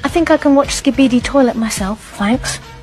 I think I can watch Skibidi Toilet myself, thanks.